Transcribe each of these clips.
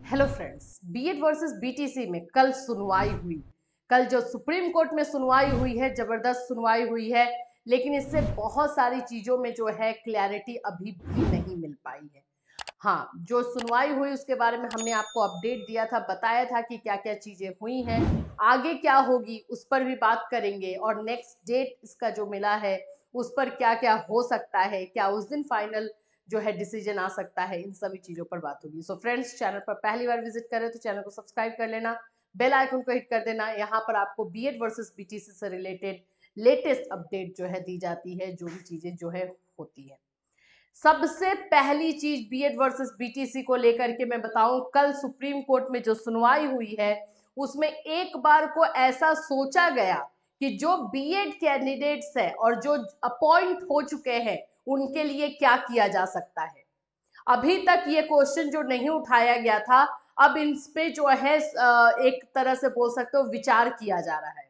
Hello friends, BEd versus BTC में कल सुनवाई हुई। कल जो सुप्रीम कोर्ट में सुनवाई हुई है, जबरदस्त सुनवाई हुई है, लेकिन इससे बहुत सारी चीजों में जो है क्लैरिटी अभी भी नहीं मिल पाई है। हाँ, जो सुनवाई हुई उसके बारे में हमने आपको अपडेट दिया था, बताया था कि क्या क्या चीजें हुई हैं, आगे क्या होगी उस पर भी बात करेंगे, और नेक्स्ट डेट इसका जो मिला है उस पर क्या क्या हो सकता है, क्या उस दिन फाइनल जो है डिसीजन आ सकता है, इन सभी चीजों पर बात होगी। सो फ्रेंड्स, चैनल पर पहली बार विजिट करें तो चैनल को सब्सक्राइब कर लेना, बेल आइकन को हिट कर देना। यहाँ पर आपको बीएड वर्सेस बीटीसी से रिलेटेड लेटेस्ट अपडेट जो है दी जाती है, जो भी चीजें जो है होती है। सबसे पहली चीज बीएड वर्सेस बीटीसी को लेकर के मैं बताऊं, कल सुप्रीम कोर्ट में जो सुनवाई हुई है उसमें एक बार को ऐसा सोचा गया कि जो बीएड कैंडिडेट्स है और जो अपॉइंट हो चुके हैं उनके लिए क्या किया जा सकता है। अभी तक ये क्वेश्चन जो नहीं उठाया गया था, अब इन पे जो है एक तरह से बोल सकते हो विचार किया जा रहा है।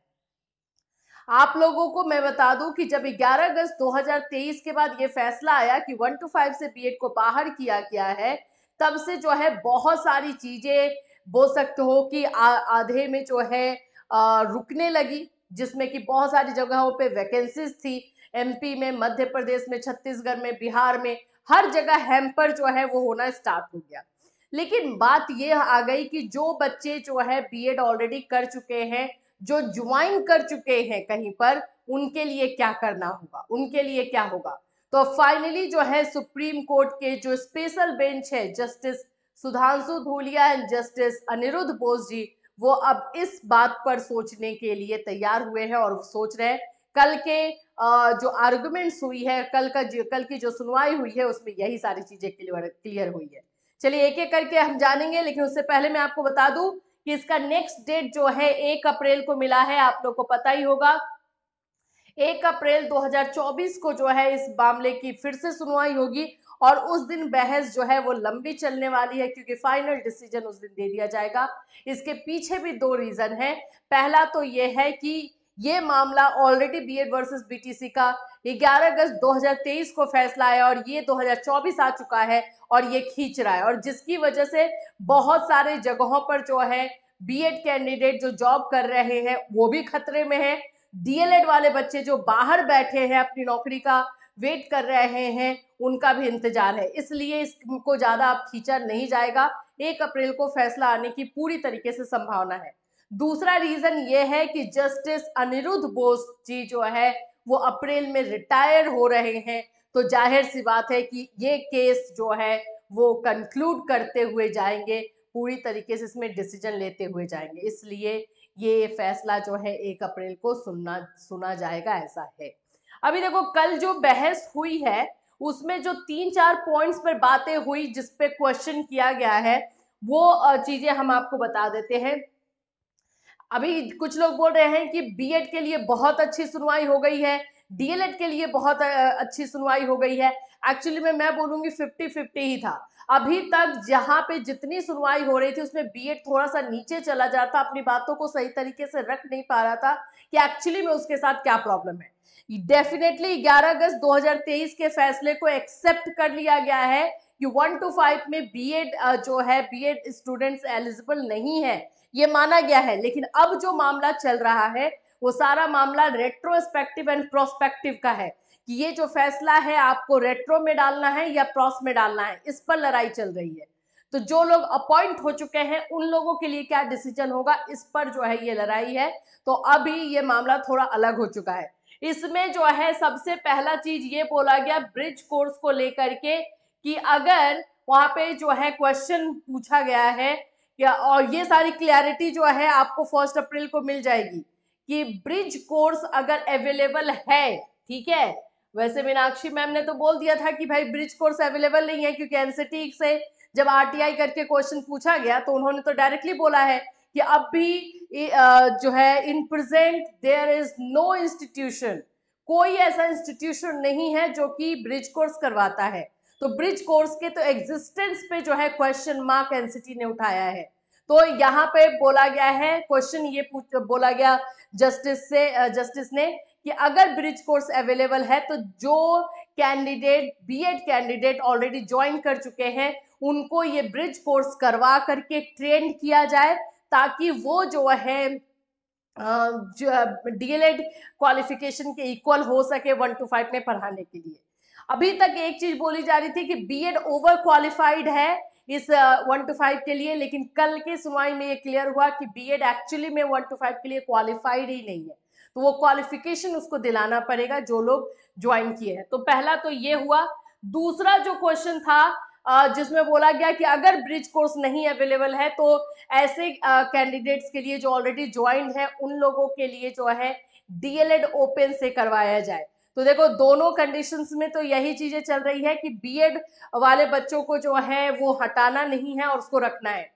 आप लोगों को मैं बता दूं कि जब 11 अगस्त 2023 के बाद ये फैसला आया कि 1 to 5 से बीएड को बाहर किया गया है, तब से जो है बहुत सारी चीजें बोल सकते हो कि आधे में जो है रुकने लगी, जिसमें कि बहुत सारी जगहों पे वैकेंसीज थी। एमपी में, मध्य प्रदेश में, छत्तीसगढ़ में, बिहार में, हर जगह हैम्पर जो है वो होना स्टार्ट हो गया। लेकिन बात ये आ गई कि जो बच्चे जो है बीएड ऑलरेडी कर चुके हैं, जो ज्वाइन कर चुके हैं कहीं पर, उनके लिए क्या करना होगा, उनके लिए क्या होगा। तो फाइनली जो है सुप्रीम कोर्ट के जो स्पेशल बेंच है, justice Sudhanshu Dhulia and justice Aniruddha Bose ji, वो अब इस बात पर सोचने के लिए तैयार हुए हैं और सोच रहे हैं। कल के जो आर्गुमेंट्स हुई है, कल की जो सुनवाई हुई है, उसमें यही सारी चीजें क्लियर हुई है। चलिए एक एक करके हम जानेंगे, लेकिन उससे पहले मैं आपको बता दूं कि इसका नेक्स्ट डेट जो है 1 अप्रैल को मिला है। आप लोग को पता ही होगा 1 अप्रैल 2024 को जो है इस मामले की फिर से सुनवाई होगी, और उस दिन बहस जो है वो लंबी चलने वाली है, क्योंकि फाइनल डिसीजन उस दिन दे दिया जाएगा। इसके पीछे भी दो रीजन है। पहला तो ये है कि ये मामला ऑलरेडी बीएड वर्सेस बीटीसी का 11 अगस्त 2023 को फैसला आया और ये 2024 आ चुका है और ये खींच रहा है, और जिसकी वजह से बहुत सारे जगहों पर जो है बीएड कैंडिडेट जो जॉब कर रहे हैं वो भी खतरे में है। डीएलएड वाले बच्चे जो बाहर बैठे हैं अपनी नौकरी का वेट कर रहे हैं, उनका भी इंतजार है। इसलिए इसको ज्यादा अब खींचा नहीं जाएगा। 1 अप्रैल को फैसला आने की पूरी तरीके से संभावना है। दूसरा रीजन ये है कि जस्टिस अनिरुद्ध बोस जी जो है वो अप्रैल में रिटायर हो रहे हैं, तो जाहिर सी बात है कि ये केस जो है वो कंक्लूड करते हुए जाएंगे, पूरी तरीके से इसमें डिसीजन लेते हुए जाएंगे। इसलिए ये फैसला जो है 1 अप्रैल को सुना जाएगा, ऐसा है। अभी देखो, कल जो बहस हुई है उसमें जो 3-4 पॉइंट्स पर बातें हुई, जिसपे क्वेश्चन किया गया है, वो चीजें हम आपको बता देते हैं। अभी कुछ लोग बोल रहे हैं कि बीएड के लिए बहुत अच्छी सुनवाई हो गई है, डीएलएड के लिए बहुत अच्छी सुनवाई हो गई है। एक्चुअली में मैं बोलूंगी 50-50 ही था। अभी तक जहां पे जितनी सुनवाई हो रही थी उसमें बीएड थोड़ा सा नीचे चला जाता, अपनी बातों को सही तरीके से रख नहीं पा रहा था कि एक्चुअली में उसके साथ क्या प्रॉब्लम है। डेफिनेटली 11 अगस्त 2023 के फैसले को एक्सेप्ट कर लिया गया है कि 1 to 5 में बीएड जो है बीएड स्टूडेंट्स एलिजिबल नहीं है, ये माना गया है। लेकिन अब जो मामला चल रहा है वो सारा मामला रेट्रोस्पेक्टिव एंड प्रोस्पेक्टिव का है, कि ये जो फैसला है आपको रेट्रो में डालना है या प्रोस में डालना है, इस पर लड़ाई चल रही है। तो जो लोग अपॉइंट हो चुके हैं उन लोगों के लिए क्या डिसीजन होगा, इस पर जो है ये लड़ाई है। तो अभी ये मामला थोड़ा अलग हो चुका है। इसमें जो है सबसे पहला चीज ये बोला गया ब्रिज कोर्स को लेकर के, कि अगर वहां पे जो है क्वेश्चन पूछा गया है या, और ये सारी क्लैरिटी जो है आपको 1 अप्रैल को मिल जाएगी कि ब्रिज कोर्स अगर अवेलेबल है, ठीक है। वैसे मीनाक्षी मैम ने तो बोल दिया था कि भाई ब्रिज कोर्स अवेलेबल नहीं है, क्योंकि एनसीटी से जब आरटीआई करके क्वेश्चन पूछा गया तो उन्होंने तो डायरेक्टली बोला है कि अब भी जो है in present there is no institution, कोई ऐसा इंस्टीट्यूशन नहीं है जो कि ब्रिज कोर्स करवाता है। तो ब्रिज कोर्स के तो एग्जिस्टेंस पे जो है क्वेश्चन मार्क एनसीटी ने उठाया है। तो यहाँ पे बोला गया है, क्वेश्चन ये बोला गया जस्टिस ने कि अगर ब्रिज कोर्स अवेलेबल है तो जो candidate BEd candidate already join कर चुके हैं उनको ये ब्रिज कोर्स करवा करके ट्रेन किया जाए, ताकि वो जो है डीएलएड क्वालिफिकेशन के इक्वल हो सके 1 to 5 में पढ़ाने के लिए। अभी तक एक चीज बोली जा रही थी कि बीएड ओवर क्वालिफाइड है इस 1 to 5 के लिए, लेकिन कल की सुनवाई में ये क्लियर हुआ कि बीएड एक्चुअली में 1 to 5 के लिए क्वालिफाइड ही नहीं है, तो वो क्वालिफिकेशन उसको दिलाना पड़ेगा जो लोग ज्वाइन किए हैं। तो पहला तो ये हुआ। दूसरा जो क्वेश्चन था जिसमें बोला गया कि अगर ब्रिज कोर्स नहीं अवेलेबल है तो ऐसे कैंडिडेट्स के लिए जो ऑलरेडी ज्वाइंड है उन लोगों के लिए जो है डीएलएड ओपन से करवाया जाए। तो देखो दोनों कंडीशंस में तो यही चीजें चल रही है कि बीएड वाले बच्चों को जो है वो हटाना नहीं है और उसको रखना है।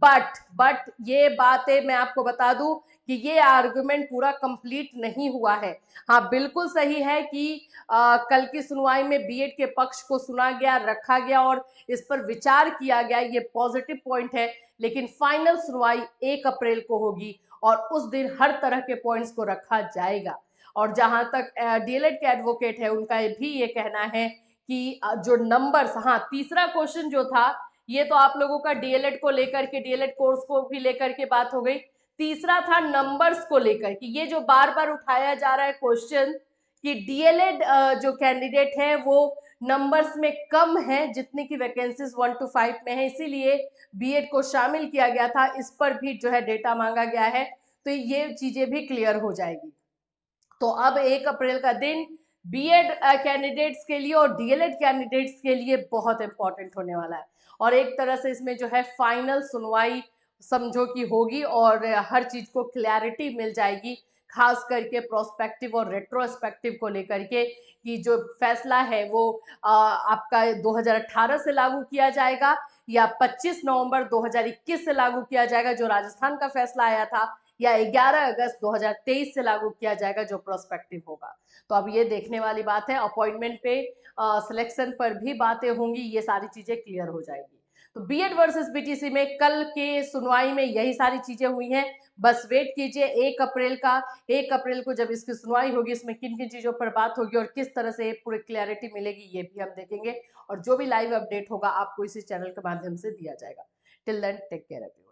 बट ये बातें मैं आपको बता दूं कि ये आर्गुमेंट पूरा कंप्लीट नहीं हुआ है। हाँ बिल्कुल सही है कि कल की सुनवाई में बीएड के पक्ष को सुना गया, रखा गया और इस पर विचार किया गया, ये पॉजिटिव पॉइंट है। लेकिन फाइनल सुनवाई 1 अप्रैल को होगी और उस दिन हर तरह के पॉइंट्स को रखा जाएगा। और जहां तक डीएलएड के एडवोकेट है उनका भी ये कहना है कि जो नंबर्स, हाँ तीसरा क्वेश्चन जो था ये तो आप लोगों का डीएलएड को लेकर के, डीएलएड कोर्स को भी लेकर के बात हो गई। तीसरा था नंबर्स को लेकर कि ये जो बार बार उठाया जा रहा है क्वेश्चन कि डीएलएड जो कैंडिडेट है वो नंबर्स में कम है जितने की वैकेंसीज 1 to 5 में है, इसीलिए बीएड को शामिल किया गया था। इस पर भी जो है डेटा मांगा गया है, तो ये चीजें भी क्लियर हो जाएगी। तो अब 1 अप्रैल का दिन बीएड कैंडिडेट्स के लिए और डीएलएड कैंडिडेट्स के लिए बहुत इंपॉर्टेंट होने वाला है और एक तरह से इसमें जो है फाइनल सुनवाई समझो कि होगी और हर चीज को क्लैरिटी मिल जाएगी, खास करके प्रोस्पेक्टिव और रेट्रोस्पेक्टिव को लेकर के कि जो फैसला है वो आपका 2018 से लागू किया जाएगा या 25 नवंबर 2021 से लागू किया जाएगा जो राजस्थान का फैसला आया था, या 11 अगस्त 2023 से लागू किया जाएगा जो प्रोस्पेक्टिव होगा। तो अब ये देखने वाली बात है। अपॉइंटमेंट पे सिलेक्शन पर भी बातें होंगी, ये सारी चीजें क्लियर हो जाएगी। तो बीएड वर्सेस बीटीसी में कल के सुनवाई में यही सारी चीजें हुई हैं। बस वेट कीजिए 1 अप्रैल का। 1 अप्रैल को जब इसकी सुनवाई होगी इसमें किन किन चीजों पर बात होगी और किस तरह से पूरी क्लैरिटी मिलेगी ये भी हम देखेंगे और जो भी लाइव अपडेट होगा आपको इसी चैनल के माध्यम से दिया जाएगा। Till then take care.